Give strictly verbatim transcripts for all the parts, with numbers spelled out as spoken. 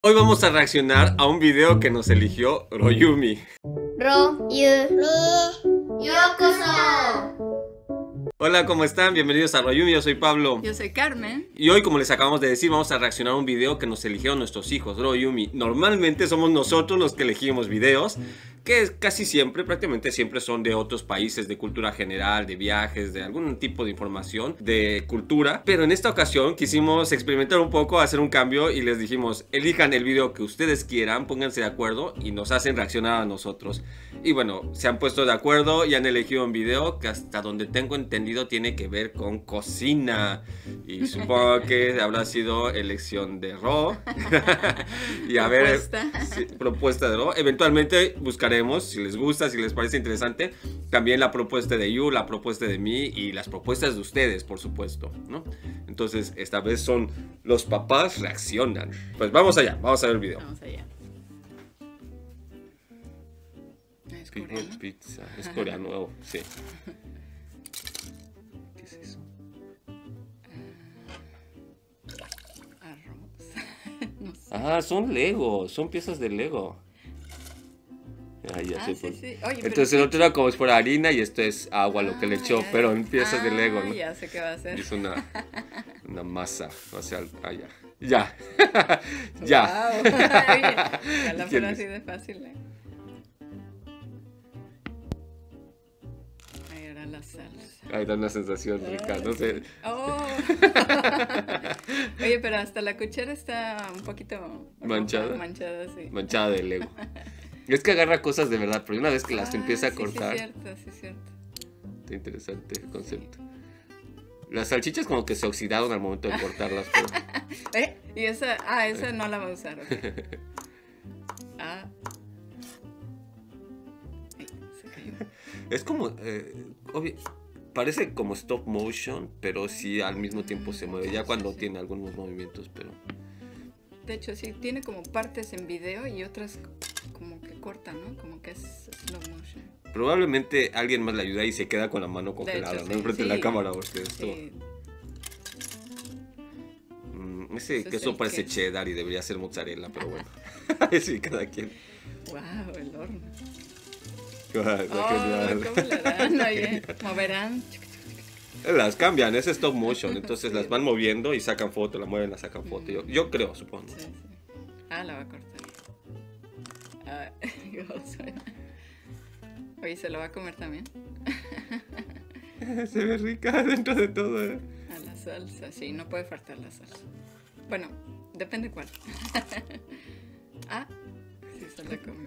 Hoy vamos a reaccionar a un video que nos eligió Royumi. Royumi Yokoso. Hola, ¿cómo están? Bienvenidos a Royumi, yo soy Pablo. Yo soy Carmen. Y hoy, como les acabamos de decir, vamos a reaccionar a un video que nos eligieron nuestros hijos, Royumi. Normalmente somos nosotros los que elegimos videos, que casi siempre, prácticamente siempre son de otros países, de cultura general, de viajes, de algún tipo de información, de cultura. Pero en esta ocasión quisimos experimentar un poco, hacer un cambio y les dijimos, elijan el video que ustedes quieran, pónganse de acuerdo y nos hacen reaccionar a nosotros. Y bueno, se han puesto de acuerdo y han elegido un video que hasta donde tengo entendido tiene que ver con cocina. Y supongo que habrá sido elección de Ro. Y a ver, Propuesta. sí, propuesta de Ro. Eventualmente buscaremos, si les gusta, si les parece interesante, también la propuesta de Yu, la propuesta de mí y las propuestas de ustedes, por supuesto, ¿no? Entonces, esta vez son los papás reaccionan. Pues vamos allá, vamos a ver el video. Vamos allá. Es People coreano. Pizza, es coreano, oh, sí. ¿Qué es eso? Arroz. No sé. Ah, son Lego, son piezas de Lego. Ah, ya Ah, sé sí, por- sí. Oye, pero Entonces sí. el otro era como si fuera harina y esto es agua, lo que le Ah, echó, ya, pero ya. en piezas de Lego, Ah, ¿no? ya sé qué va a ser. Es una, una masa, o sea, ah, ya. Ya. Ya. Wow. Oye, ya la ¿Quién fuera es? así de fácil, ¿eh? Ahí era la salsa. Ay, da una sensación rica, no sé. Oh. Oye, pero hasta la cuchara está un poquito roja, ¿Manchada? Manchada, sí. Manchada de Lego. Es que agarra cosas de verdad, pero una vez que las Ah, empieza a sí, cortar, Sí, cierto, sí, cierto. está interesante el concepto. Las salchichas como que se oxidaron al momento de cortarlas, pero... ¿Eh? Y esa, ah, esa no la va a usar, ok. Ah. Ay, se cayó. Es como, eh, obvio, parece como stop motion, pero sí al mismo tiempo se mueve, ya cuando tiene algunos movimientos, pero... De hecho, sí, tiene como partes en video y otras como que corta, ¿no? Como que es slow motion. Probablemente alguien más le ayuda y se queda con la mano congelada, hecho, ¿no? sí, Enfrente de sí. la cámara, porque esto... Sí, Mm, ese Ese es queso el parece queso. cheddar y debería ser mozzarella, pero bueno. Sí, cada quien. wow, el horno. Ah, Oh, genial. ¿cómo le harán? Oye, moverán. Las cambian, es stop motion, entonces las van moviendo y sacan foto, la mueven, la sacan foto. Yo, yo creo, supongo. Sí, sí. Ah, la va a cortar. Ah, ¿cómo suena? Oye, ¿se lo va a comer también? Se ve rica dentro de todo. ¿eh? A la salsa, sí, no puede faltar la salsa. Bueno, depende cuál. Ah, sí se la comió.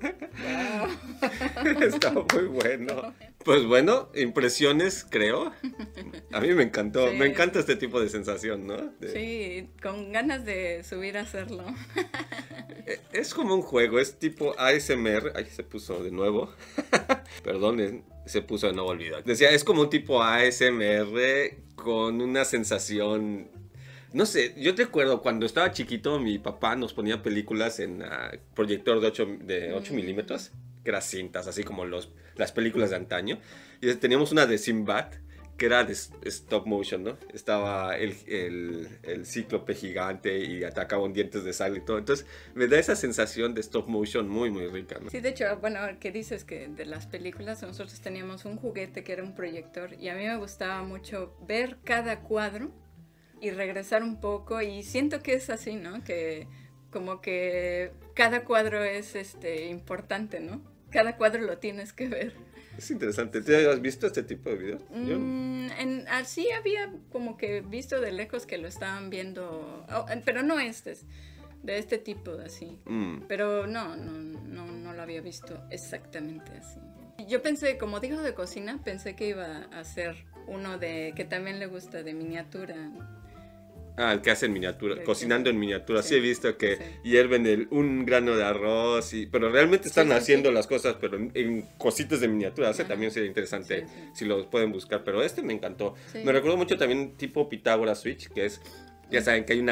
Wow. Está muy bueno. Pues bueno, impresiones, creo. A mí me encantó, Sí. me encanta este tipo de sensación, ¿no? De- Sí, con ganas de subir a hacerlo. Eh, Es como un juego, es tipo A S M R. Ay, se puso de nuevo. Perdón, se puso de nuevo olvidar. Decía, es como un tipo A S M R con una sensación. No sé, yo te recuerdo cuando estaba chiquito, mi papá nos ponía películas en ah, proyector de ocho, de ocho milímetros, que eran cintas, así como los, las películas de antaño. Y teníamos una de Sinbad, que era de s- stop motion, ¿no? Estaba el, el, el cíclope gigante y atacaban dientes de sal y todo. Entonces me da esa sensación de stop motion muy, muy rica, ¿no? Sí, de hecho, bueno, que dices que de las películas nosotros teníamos un juguete que era un proyector y a mí me gustaba mucho ver cada cuadro y regresar un poco y siento que es así, ¿no? Que como que cada cuadro es este importante, ¿no? Cada cuadro lo tienes que ver. Es interesante. ¿Te has visto este tipo de videos? Yo- Mm, en, así había como que visto de lejos que lo estaban viendo, oh, pero no este, de este tipo, así. Mm. Pero no, no, no, no lo había visto exactamente así. Yo pensé, como dijo de cocina, pensé que iba a ser uno de que también le gusta de miniatura. Ah, el que hace en miniatura, De- cocinando en miniatura. Sí, sí, he visto que sí. hierven el, un grano de arroz, y, pero realmente están Sí, sí, haciendo sí. las cosas, pero en, en cositas de miniatura. Ese Ajá. también sería interesante Sí, sí. si lo pueden buscar, pero este me encantó. Sí. Me recuerdo mucho también tipo Pitágoras Switch, que es, ya saben que hay una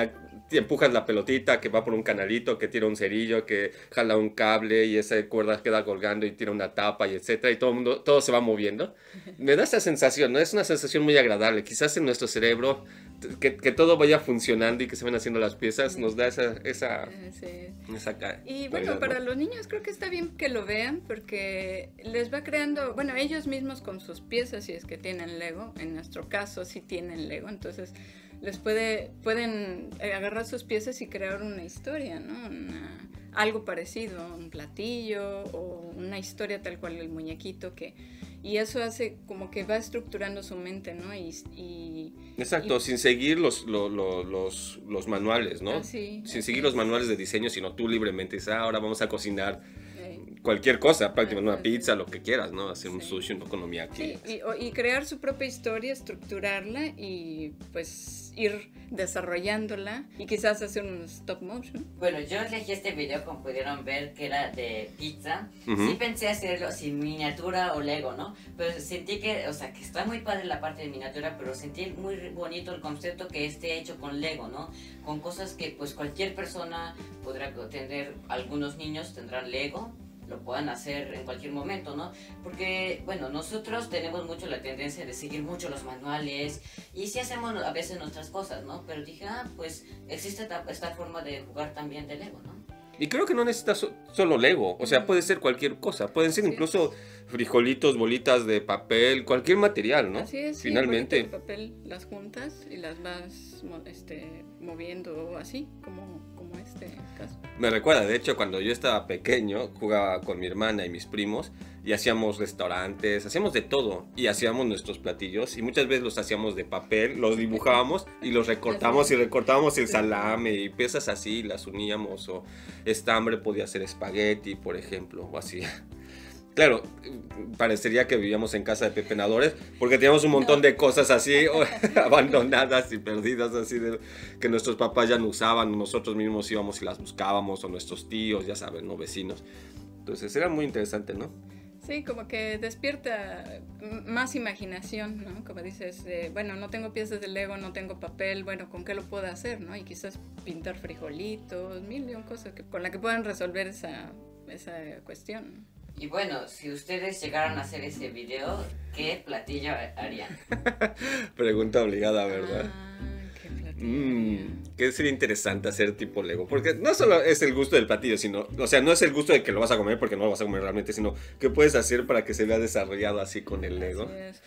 empujas la pelotita que va por un canalito, que tira un cerillo, que jala un cable y esa cuerda queda colgando y tira una tapa y etcétera, y todo el mundo, todo se va moviendo. Me da esa sensación, ¿no? Es una sensación muy agradable. Quizás en nuestro cerebro, que, que todo vaya funcionando y que se van haciendo las piezas, nos da esa... esa, Sí. esa ca- Y bueno, ¿no? para los niños creo que está bien que lo vean porque les va creando, bueno, ellos mismos con sus piezas, si es que tienen Lego, en nuestro caso sí tienen Lego, entonces les puede, pueden agarrar sus piezas y crear una historia, ¿no? Una, algo parecido, un platillo o una historia tal cual el muñequito que... Y eso hace como que va estructurando su mente, ¿no? Y, y Exacto, y, sin seguir los, los, los, los manuales, ¿no? Así, sin así seguir es. los manuales de diseño, sino tú libremente dices, ah, ahora vamos a cocinar eh, cualquier cosa, prácticamente Ajá, una pizza, lo que quieras, ¿no? Hacer un Sí. sushi, un okonomiyaki. Sí, y, o- y crear su propia historia, estructurarla y pues ir desarrollándola y quizás hacer un stop motion. Bueno, yo elegí este video, como pudieron ver, que era de pizza. Ujú. Sí pensé hacerlo sin miniatura o Lego, ¿no? Pero sentí que, o sea, que está muy padre la parte de miniatura, pero sentí muy bonito el concepto que esté hecho con Lego, ¿no? Con cosas que pues cualquier persona podrá tener, algunos niños tendrán Lego, lo puedan hacer en cualquier momento, ¿no? Porque, bueno, nosotros tenemos mucho la tendencia de seguir mucho los manuales y sí hacemos a veces nuestras cosas, ¿no? Pero dije, ah, pues existe esta, esta forma de jugar también de Lego, ¿no? Y creo que no necesitas so- solo Lego, o sea, puede ser cualquier cosa, pueden ser Sí. incluso frijolitos, bolitas de papel, cualquier material, ¿no? Así es, sí, Finalmente. bolitas de papel, las juntas y las vas mo- este, moviendo así, como, como este caso. Me recuerda, de hecho, cuando yo estaba pequeño, jugaba con mi hermana y mis primos y hacíamos restaurantes, hacíamos de todo y hacíamos nuestros platillos y muchas veces los hacíamos de papel, los dibujábamos y los recortábamos y recortábamos el salame y piezas así, las uníamos, o estambre podía ser espagueti, por ejemplo, o así. Claro, parecería que vivíamos en casa de pepenadores porque teníamos un montón de cosas así o, abandonadas y perdidas así de, que nuestros papás ya no usaban, nosotros mismos íbamos y las buscábamos, o nuestros tíos, ya saben, ¿no? Vecinos. Entonces era muy interesante, ¿no? Sí, como que despierta m- más imaginación, ¿no? Como dices, eh, bueno, no tengo piezas de Lego, no tengo papel, bueno, ¿con qué lo puedo hacer, no? Y quizás pintar frijolitos, mil y un cosas que, con la que puedan resolver esa, esa cuestión, ¿no? Y bueno, si ustedes llegaran a hacer ese video, ¿qué platillo harían? Pregunta obligada, ¿verdad? Ah, qué platillo. Mmm, que sería interesante hacer tipo Lego, porque no solo es el gusto del platillo, sino, o sea, no es el gusto de que lo vas a comer porque no lo vas a comer realmente, sino que puedes hacer para que se vea desarrollado así con el Lego. Así es.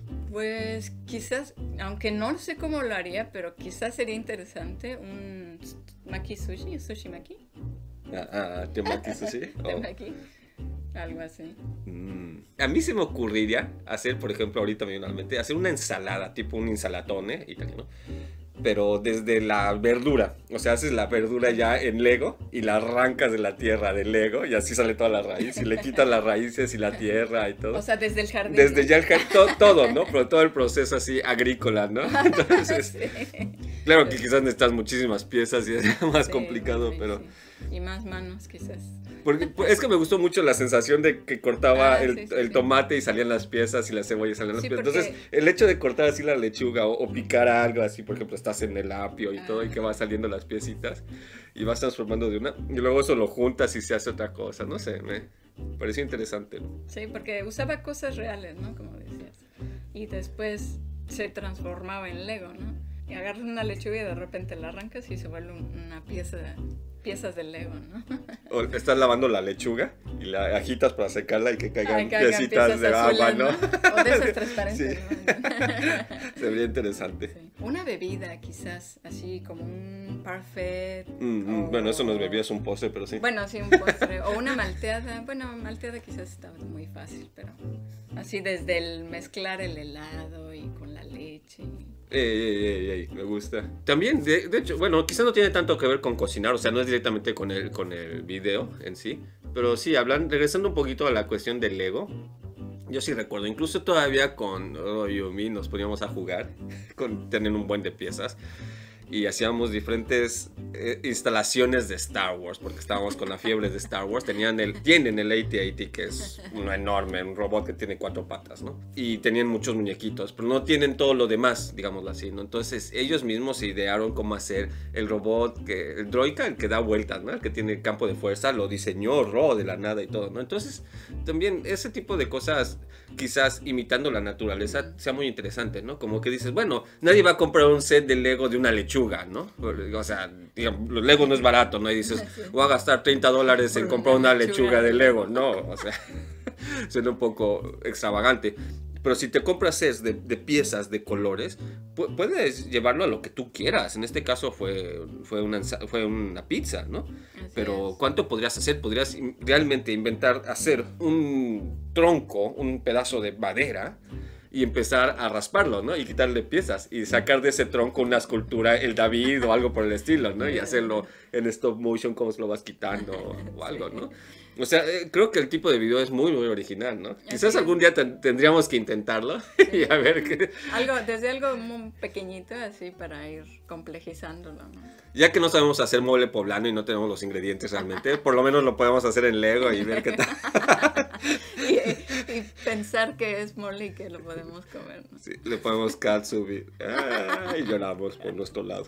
Pues quizás, aunque no sé cómo lo haría, pero quizás sería interesante un maki sushi, sushi maki, Ah, ah, temaki sushi. Oh. temaki, algo así. Mm. A mí se me ocurriría hacer, por ejemplo, ahorita me viene a la mente, hacer una ensalada, tipo un insalatone italiano, pero desde la verdura. O sea, haces la verdura ya en Lego y la arrancas de la tierra de Lego y así sale toda la raíz y le quitas las raíces y la tierra y todo. O sea, desde el jardín. Desde ¿no? ya el jardín, todo, todo, ¿no? Pero todo el proceso así agrícola, ¿no? Entonces, Sí. claro que quizás necesitas muchísimas piezas y es más Sí, complicado, sí, pero... sí. Y más manos, quizás. Porque, pues, es que me gustó mucho la sensación de que cortaba Ah, el, sí, sí, el sí. tomate y salían las piezas y la cebolla y salían las Sí, piezas. porque- Entonces, el hecho de cortar así la lechuga o, o picar algo así, por ejemplo, estás en el apio y Ah. todo y que van saliendo las piecitas y vas transformando de una y luego eso lo juntas y se hace otra cosa. No sé, me pareció interesante, ¿no? Sí, porque usaba cosas reales, ¿no? Como decías. Y después se transformaba en Lego, ¿no? Y agarras una lechuga y de repente la arrancas y se vuelve un- una pieza, piezas de Lego, ¿no? O estás lavando la lechuga y la agitas para secarla y que caigan Ay, que hagan piecitas piezas de azules, agua, ¿no? O de esas transparentes, Sí. ¿no? Se vería interesante. Sí. Una bebida, quizás, así como un parfait. Mm, mm, o- Bueno, eso no es bebida, es un postre, pero sí. Bueno, sí, un postre. O una malteada. Bueno, malteada quizás está muy fácil, pero así desde el mezclar el helado y con la leche. Ey, ey, ey, ey, me gusta. También, de, de hecho, bueno, quizá no tiene tanto que ver con cocinar, o sea, no es directamente con el, con el video en sí, pero sí, hablan, regresando un poquito a la cuestión del Lego, yo sí recuerdo, incluso todavía con Oro y Yumi nos poníamos a jugar, con tener un buen de piezas, y hacíamos diferentes eh, instalaciones de Star Wars, porque estábamos con la fiebre de Star Wars. Tenían el, tienen el A T A T, que es uno enorme, un robot que tiene cuatro patas, ¿no? Y tenían muchos muñequitos, pero no tienen todo lo demás, digámoslo así, ¿no? Entonces ellos mismos se idearon cómo hacer el robot, que, el droica, el que da vueltas, ¿no? El que tiene el campo de fuerza, lo diseñó Ro de la nada y todo, ¿no? Entonces también ese tipo de cosas, quizás imitando la naturaleza, sea muy interesante, ¿no? Como que dices, bueno, nadie va a comprar un set de Lego de una lechuga, ¿no? O sea, digamos, los Lego no es barato, ¿no? Y dices, voy a gastar treinta dólares en comprar una lechuga de Lego. No, o sea, suena un poco extravagante. Pero si te compras sets de, de piezas de colores, pu puedes llevarlo a lo que tú quieras. En este caso fue, fue, una, fue una pizza, ¿no? Así Pero es. ¿Cuánto podrías hacer? Podrías realmente inventar, hacer un tronco, un pedazo de madera, y empezar a rasparlo, ¿no? Y quitarle piezas y sacar de ese tronco una escultura, el David o algo por el estilo, ¿no? Y hacerlo en stop motion, como se lo vas quitando o algo, ¿no? O sea, eh, creo que el tipo de video es muy, muy original, ¿no? Quizás algún día ten tendríamos que intentarlo y a ver qué... Algo, desde algo muy pequeñito, así, para ir complejizándolo, ¿no? Ya que no sabemos hacer mueble poblano y no tenemos los ingredientes realmente, por lo menos lo podemos hacer en Lego y ver qué tal. y, y pensar que es mole y que lo podemos comer, ¿no? Sí, le podemos katsubi. Ah, y lloramos por nuestro lado.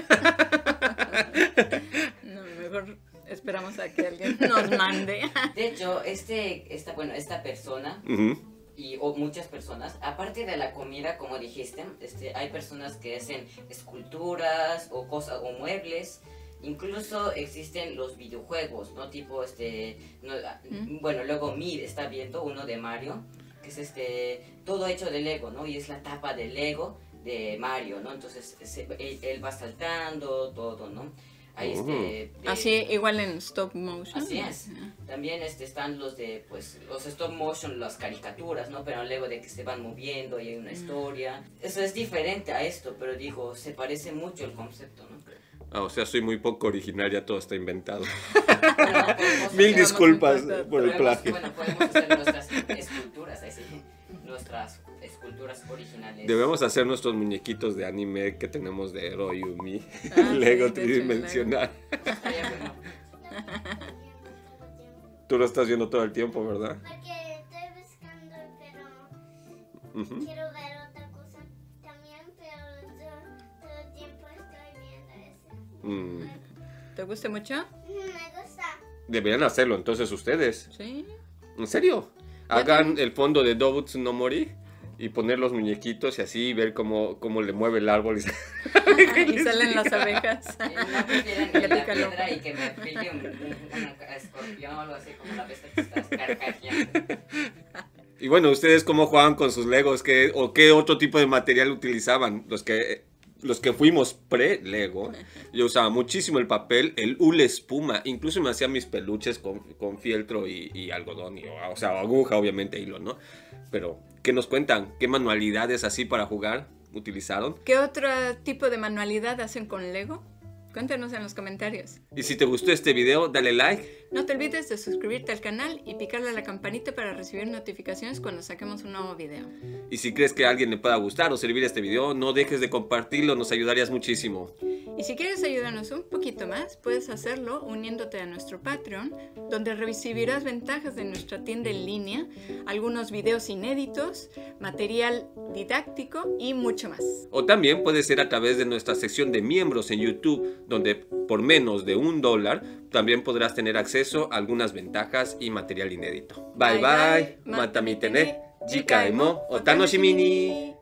No, mejor... Esperamos a que alguien nos mande. De hecho, este, esta, bueno, esta persona Uh-huh. y o muchas personas, aparte de la comida, como dijiste, este, hay personas que hacen esculturas o cosas o muebles. Incluso existen los videojuegos, ¿no? Tipo, este, no, ¿Mm? bueno, luego Mid está viendo uno de Mario, que es este, todo hecho de Lego, ¿no? Y es la tapa de Lego de Mario, ¿no? Entonces se, él, él va saltando, todo, ¿no? Ahí este, de, así igual en stop motion. Así es. También este, están los de, pues, los stop motion, las caricaturas, ¿no? Pero luego de que se van moviendo y hay una historia. Eso es diferente a esto, pero digo, se parece mucho el concepto, ¿no? Ah, o sea, soy muy poco original, ya todo está inventado. Bueno, podemos Mil hacer- disculpas un poco- por el podemos- plagio. Bueno, podemos hacer nuestras esculturas, ahí sí. Nuestras esculturas originales. Debemos hacer nuestros muñequitos de anime que tenemos de Ro y Umi. Ah, Lego sí, de hecho, tridimensional. Estaría bueno. Tú lo estás viendo todo el tiempo, ¿verdad? Porque estoy buscando, pero Ujú. quiero ver otra cosa también, pero yo todo el tiempo estoy viendo eso. Mm. ¿Te gusta mucho? Mm, Me gusta. Deberían hacerlo entonces ustedes. Sí. ¿En serio? Ya Hagan tengo- el fondo de Dobutsu no Mori y poner los muñequitos y así ver cómo, cómo le mueve el árbol. Y... Y salen las abejas. Eh, No prefieren Le la pica el ojo. piedra y que me pique un, un, un escorpión o algo así como la vez que estás carcajeando. Y bueno, ¿ustedes cómo jugaban con sus Legos? ¿Qué, ¿O qué otro tipo de material utilizaban? Los que, los que fuimos pre-Lego, yo usaba muchísimo el papel, el hule espuma, incluso me hacía mis peluches con, con fieltro y, y algodón, y, o sea, aguja, obviamente, hilo, ¿no? Pero, ¿qué nos cuentan? ¿Qué manualidades así para jugar utilizaron? ¿Qué otro tipo de manualidad hacen con Lego? Cuéntanos en los comentarios. Y si te gustó este video, dale like. No te olvides de suscribirte al canal y picarle a la campanita para recibir notificaciones cuando saquemos un nuevo video. Y si crees que a alguien le pueda gustar o servir este video, no dejes de compartirlo, nos ayudarías muchísimo. Y si quieres ayudarnos un poquito más, puedes hacerlo uniéndote a nuestro Patreon, donde recibirás ventajas de nuestra tienda en línea, algunos videos inéditos, material didáctico y mucho más. O también puede ser a través de nuestra sección de miembros en YouTube, donde por menos de un dólar también podrás tener acceso a algunas ventajas y material inédito. Bye bye, Bye, bye. mata mi tene, jikaimo, o tanoshimi ni.